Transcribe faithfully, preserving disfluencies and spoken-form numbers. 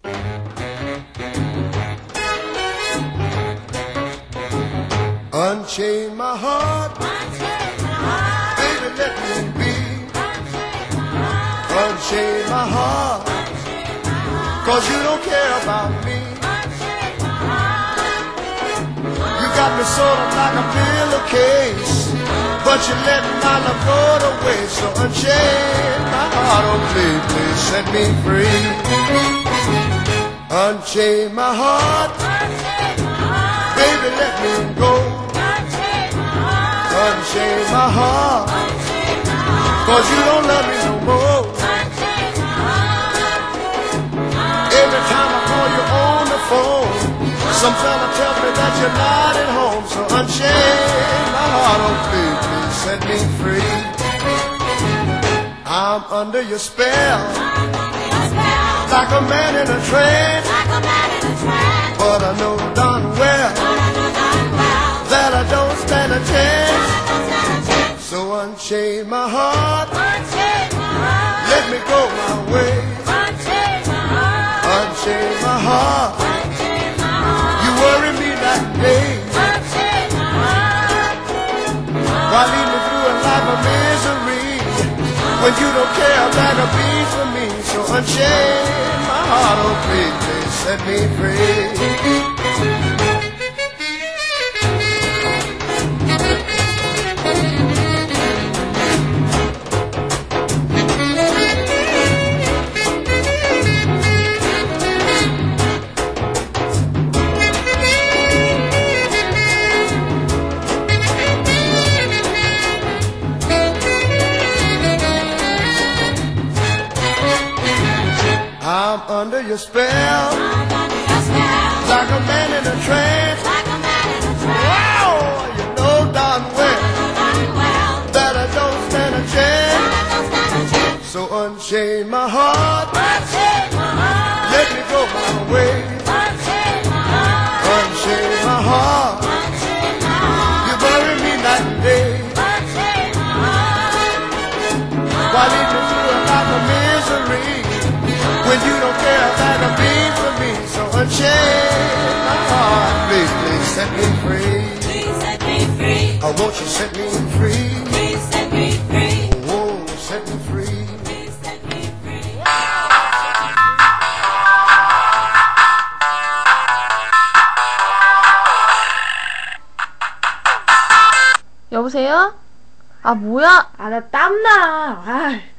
Unchain my heart, Unchain my heart, baby, let me be. unchain my heart, Unchain my heart, unchain my heart, cause you don't care about me. unchain my heart. You got me sort of like a pillowcase, but you let my love go to waste. So unchain my heart, oh please, please set me free. Unchain my heart, Unchain my heart, baby, let me go. unchain my heart, Unchain my heart, unchain my heart, cause you don't love me no more. unchain my heart. Every time I call you on the phone, some fella tells me that you're not at home. So unchain my heart, oh please, please set me free. I'm under your spell, I'm under your spell, like a man in a trance. like a man in a trance, But I know darn well but I know darn well that I don't stand a chance. that I don't stand a chance. So unchain my heart, Unchain my heart, let me go my way. unchain my heart, Unchain my heart, unchain my heart, you worry me that day. unchain my heart. Why lead me through a life of misery when you don't care a bag of beans for me? So unchain my heart, oh please, please set me free. I'm under your spell, I'm under your spell, like a man in a trance. like a man in a trance. Wow, you know darn well I know darn well that I don't stand a that chance. I don't stand a chance. So unchain my heart, Unchain my heart, let me go my way. unchain my heart, Unchain my heart, unchain my heart, you bury me night and day. unchain my heart. Why lead me through a life of misery when you don't care a bag of beans for me? So unchain my heart, please, please set me free. Please set me free, Oh, won't you set me free? please set me free, Oh, set me free. please set me free. 여보세요? 아, 뭐야? 아, 나 땀나. 아.